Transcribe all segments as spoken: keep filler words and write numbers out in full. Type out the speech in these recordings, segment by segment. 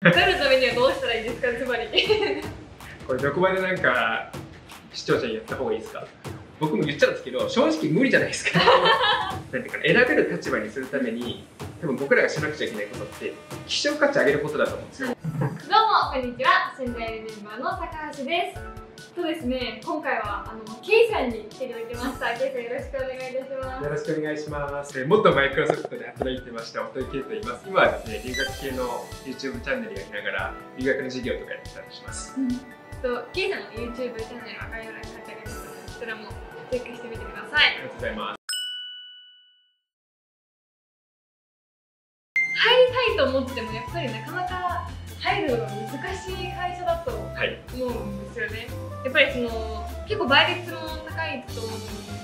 受かるためにはどうしたらいいですか、つまり。 これどこまでなんか視聴者にやった方がいいですか？僕も言っちゃうんですけど、正直無理じゃないですか。なんていうか、選べる立場にするために多分僕らがしなくちゃいけないことって希少価値上げることだと思うんですよ。 どうもこんにちは、仙台メンバーの高橋です。とですね、今回はあのケイさんに来ていただきました。ケイさん、よろしくお願いいたします。 よろしくお願いします。元マイクロソフトで働いてました音井圭と言います。今はですね、留学系の YouTube チャンネルやりながら留学の授業とかやってたりします。 うん、とケイさんの YouTube チャンネルは概要欄に貼ってありますので、そちらもチェックしてみてください。 ありがとうございます。 入りたいと思ってもやっぱりなかなか入るのが難しい会社だと思うんですよね。はい、やっぱりその結構倍率も高いと思う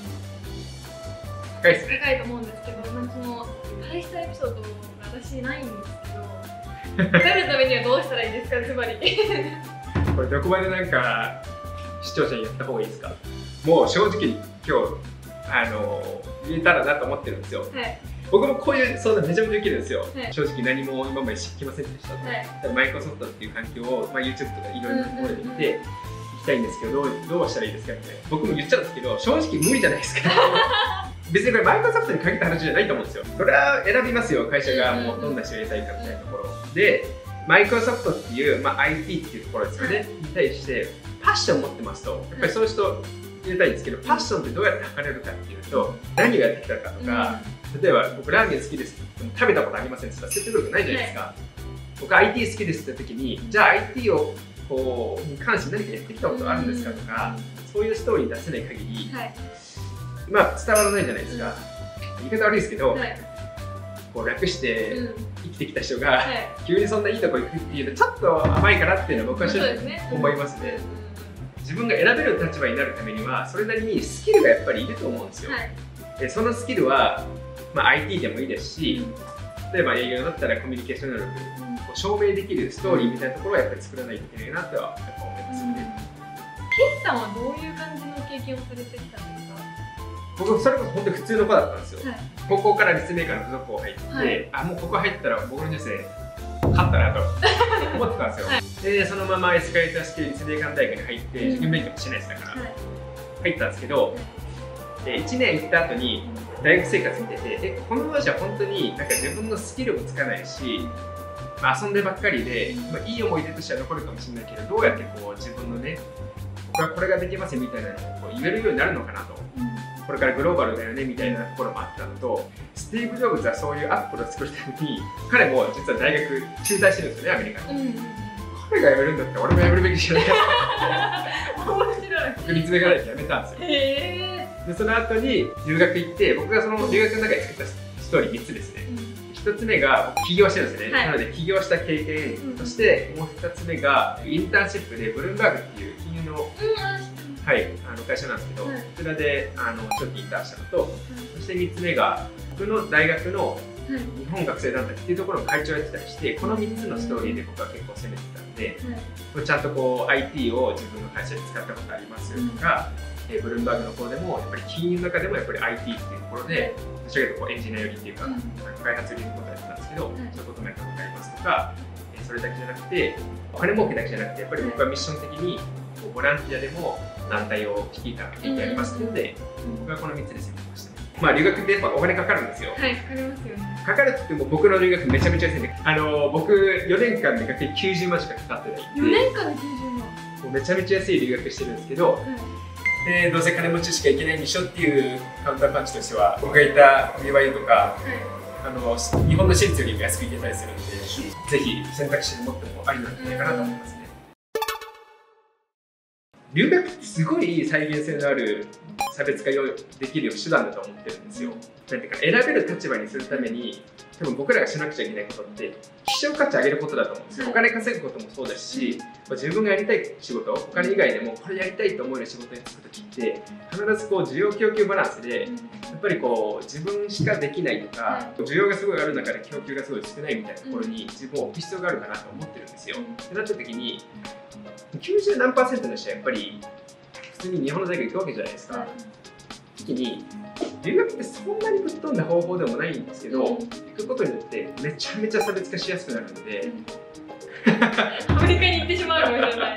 高いですね。 高いと思うんですけど、なんかその大したエピソードが私ないんですけど、受かるためにはどうしたらいいですか、つまり。 これどこまでなんか視聴者にやった方がいいですか？もう正直今日あの言えたらなと思ってるんですよ。はい、僕もこういう相談めちゃめちゃできるんですよ。はい、正直何も今まで知りませんでしたと。はい、マイクロソフトっていう環境を、まあ、YouTube とかいろいろなところで見ていきたいんですけど、どうどうしたらいいですかみたいな。僕も言っちゃうんですけど、正直無理じゃないですか。別にこれマイクロソフトに限った話じゃないと思うんですよ。それは選びますよ、会社がもうどんな人を入れたいかみたいなところで、マイクロソフトっていう、まあ、アイティー っていうところですよね、に対してパッションを持ってますと、やっぱりそういう人入れたいんですけど、パッションってどうやって測れるかっていうと、何をやってきたかとか、例えば僕ラーメン好きですって言っても食べたことありませんって言ったら説得力ないじゃないですか。はい、僕 アイティー 好きですって時に、じゃあ アイティー をこうに関して何かやってきたことあるんですかとか、そういうストーリー出せない限り、はい、まあ伝わらないじゃないですか。言い方悪いですけど、はい、こう楽して生きてきた人が急にそんないいとこ行くっていうとちょっと甘いかなっていうのは僕は正直思いますね。自分が選べる立場になるためにはそれなりにスキルがやっぱりいると思うんですよ。はい、でそのスキルは、まあ、アイティー でもいいですし、例えば営業だったらコミュニケーション能力、こう証明できるストーリーみたいなところはやっぱり作らないといけないなとはやっぱ思いますよね。 ケイさんはどういう感じの経験をされてきたんですか？ 僕それこそ本当に普通の子だったんですよ。はい、高校から立命館の付属校入って、はい、あもうここ入ったら僕の人生勝ったなと思ってたんですよ。はい、でそのままエスカレーター式立命館大学に入って受験勉強もしないですだから、はい、入ったんですけど、でいちねん行った後に大学生活見てて、えこのままじゃ本当になんか自分のスキルもつかないし、まあ、遊んでばっかりで、まあ、いい思い出としては残るかもしれないけど、どうやってこう自分のね僕はこれができませんみたいなのをこう言えるようになるのかなと。これからグローバルだよねみたいなところもあったのと、スティーブ・ジョブズはそういうアップルを作るために彼も実は大学中退してるんですよね、アメリカに。うん、彼が辞めるんだったら俺も辞めるべきじゃないか面白い。僕立命館大学辞めたんですよ。へー。でその後に留学行って、僕がその留学の中で作ったストーリーみっつですね。うん、ひとつめが起業してるんですね。はい、なので起業した経験、うん、そしてもうひとつめがインターンシップでブルームバーグっていう金融の、うんはい、あの会社なんですけど、はい、こちらであの長期インターンしたのと、はい、そしてみっつめが僕の大学の日本学生団体っていうところの会長をやってたりして、このみっつのストーリーで僕は結構攻めてたんで、はい、ちゃんとこう アイティー を自分の会社で使ったことありますとか、うん、えブルームバーグの方でもやっぱり金融の中でもやっぱり アイティー っていうところでどちらかというとこうエンジニア寄りっていうか、うん、開発寄りのことをやってたんですけど、はい、そういうこともやったことありますとか、それだけじゃなくてお金儲けだけじゃなくてやっぱり僕はミッション的にボランティアでも団体を率いた経験ありますので、僕はこのみっつで攻めてましたね。まあ留学ってやっぱお金かかるんですよ。はい、かかりますよね。かかるって言っても僕の留学めちゃめちゃ安いんで、あの僕よねんかんで学費きゅうじゅうまんしかかかってないんで、よねんかんできゅうじゅうまん、もうめちゃめちゃ安い留学してるんですけど、はい、でどうせ金持ちしか行けないんでしょっていうカウンターパンチとしては、僕がいた ビーワイユー とか、はい、あの日本の私立よりも安く行けたりするんで、ぜひ選択肢に持ってもありなんじゃないかなと思いますね。留学ってすごい再現性のある差別化できる手段だと思ってるんですよ。なんていうか選べる立場にするために多分僕らがしなくちゃいけないことって希少価値上げることだと思うんですよ。お金稼ぐこともそうですし、自分がやりたい仕事、お金以外でもこれやりたいと思える仕事に就くときって必ずこう需要供給バランスでやっぱりこう自分しかできないとか、需要がすごいある中で供給がすごい少ないみたいなところに自分を置く必要があるかなと思ってるんですよ。ってなった時にきゅうじゅうなんパーセントの人はやっぱり普通に日本の大学行くわけじゃないですか。時に留学ってそんなにぶっ飛んだ方法でもないんですけど、行くことによってめちゃめちゃ差別化しやすくなるので、 アメリカに行ってしまうかもしれない。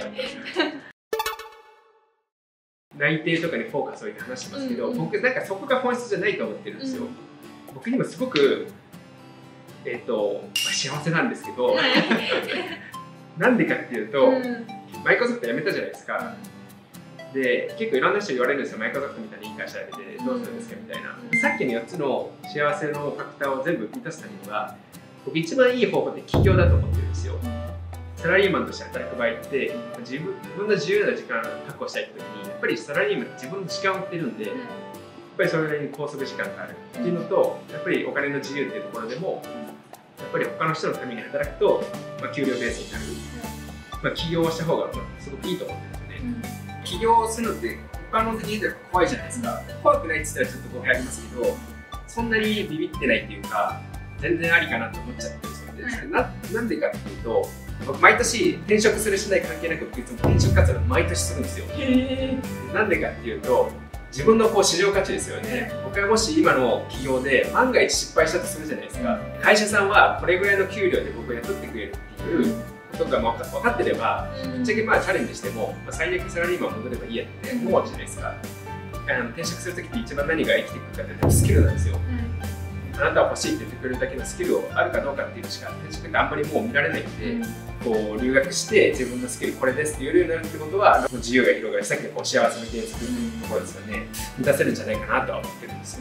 内定とかにフォーカスを置いて話してますけど、うんうん、僕なんかそこが本質じゃないと思ってるんですよ。うん、僕にもすごく、えーとまあ、幸せなんですけどなんでかっていうと、うん、マイクロソフト辞めたじゃないですか。で結構いろんな人言われるんですよ。マイクロソフトみたいないい会社でどうするんですかみたいな、うん、さっきのよっつの幸せのファクターを全部満たすためには僕一番いい方法って起業だと思ってるんですよ。サラリーマンとして働く場合って自分自分の自由な時間を確保したいって時にやっぱりサラリーマンって自分の時間を売ってるんで、やっぱりそれなりに拘束時間があるっていうのと、やっぱりお金の自由っていうところでもやっぱり他の人のために働くと、まあ、給料ベースになる、まあ、起業をした方がすごくいいと思ってるんですよね。起業するのって他の的に言うと怖いじゃないですか。怖くないって言ったらちょっと語弊ありますけど、そんなにビビってないっていうか全然ありかなと思っちゃってるそうですね。な, なんでかっていうと、僕毎年転職するしない関係なく僕いつも転職活動毎年するんですよ。なんでかっていうと自分のこう市場価値ですよね。僕はもし今の企業で万が一失敗したとするじゃないですか。会社さんはこれぐらいの給料で僕を雇ってくれるっていうことが分かってれば、ぶっちゃけまあチャレンジしても、まあ、最悪サラリーマン戻ればいいやって思うわけじゃないですか。あの転職するときって一番何が生きてくるかってスキルなんですよ。あなたは欲しいって言ってくれるだけのスキルをあるかどうかっていうのしか転職ってあんまりもう見られないんで、うん、こう留学して自分のスキルこれですって言えるようになるってことは自由が広がり、さっきのこう幸せの原則っていうところですよね、満たせるんじゃないかなとは思ってるんですよ。うん、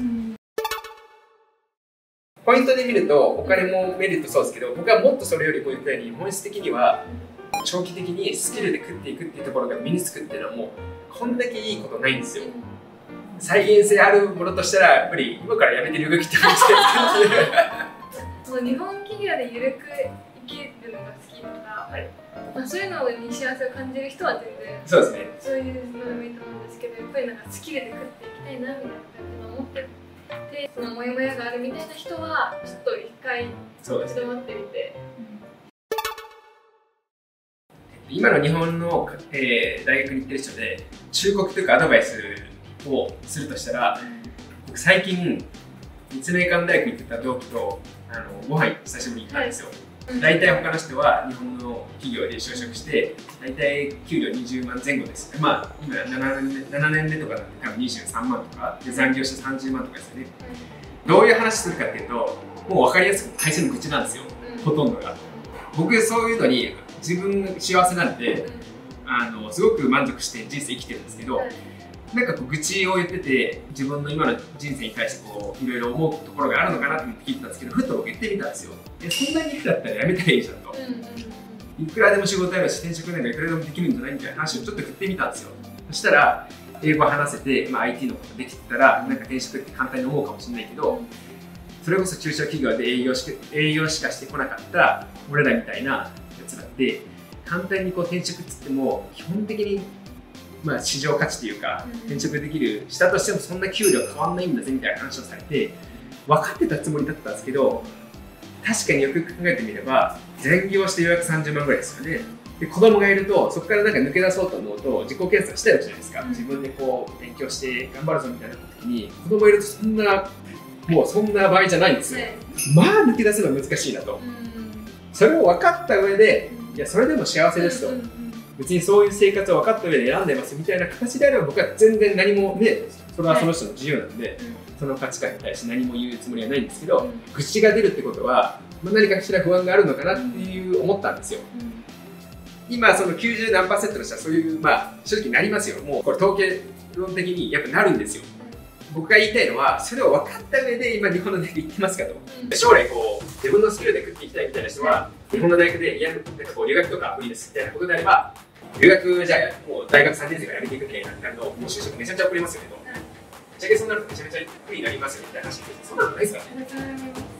ポイントで見るとお金もメリットそうですけど、僕はもっとそれよりこう言ったように本質的には長期的にスキルで食っていくっていうところが身につくっていうのはもうこんだけいいことないんですよ。再現性あるものとしたらやっぱり今からやめて留学行ってほしいですもう日本企業でゆるく生きるのが好きとか、はい、まあそういうのに幸せを感じる人は全然そうですね、 そういうのでもいいと思うんですけど、やっぱりなんかスキルで食っていきたいなみたいな感じの思ってて、そのモヤモヤがあるみたいな人はちょっと一回立ち止まってみて、 今の日本の、えー、大学に行ってる人で忠告というかアドバイスをするとしたら、僕最近立命館大学に行ってた同期とあのご飯久しぶりに行ったんですよ。はい、大体他の人は日本の企業で就職して大体給料にじゅうまんぜん後です。まあ今ななねんめ、ななねんめとかなんで多分にじゅうさんまんとかで残業してさんじゅうまんとかですよね。どういう話するかっていうともう分かりやすく会社の口なんですよ、ほとんどが。僕そういうのに自分幸せなんであのすごく満足して人生生きてるんですけど、なんかこう愚痴を言ってて自分の今の人生に対してこういろいろ思うところがあるのかなって聞いてたんですけど、ふっと僕言ってみたんですよ。えそんなに嫌だったらやめたらいいじゃんと、いくらでも仕事あるし転職なんかいくらでもできるんじゃないみたいな話をちょっと振ってみたんですよ。そしたら英語話せて、まあ、アイティー のことできてたらなんか転職って簡単に思うかもしれないけど、それこそ中小企業で営業し営業しかしてこなかった俺らみたいなやつらって簡単にこう転職っつっても基本的にまあ市場価値というか転職できるしたとしてもそんな給料変わんないんだぜみたいな話をされて分かってたつもりだったんですけど、確かによく考えてみれば残業してようやくさんじゅうまんぐらいですよね。で子供がいるとそこからなんか抜け出そうと思うと自己検査したいわけじゃないですか。自分でこう勉強して頑張るぞみたいな時に子供いるとそんなもうそんな場合じゃないんですよ。まあ抜け出すのは難しいなと。それを分かった上でいやそれでも幸せですと、別にそういう生活を分かった上で選んでますみたいな形であれば僕は全然何もね、それはその人の自由なんで、その価値観に対して何も言うつもりはないんですけど、愚痴が出るってことは、まあ、何かしら不安があるのかなっていう思ったんですよ。今そのきゅうじゅうなんパーセントの人はそういうまあ正直なりますよ。もうこれ統計論的にやっぱなるんですよ。僕が言いたいのはそれを分かった上で今日本の大学行ってますかと、将来こう自分のスキルで食っていきたいみたいな人は日本の大学でいやなんかこう留学とか無理ですみたいなことであれば留学じゃあもう大学さんねん生からやめていくみたいになるともう就職めちゃめちゃ遅れますよねと、ぶっちゃけそんなのめちゃめちゃ不利になりますよみたいな話でそんなのないですからね。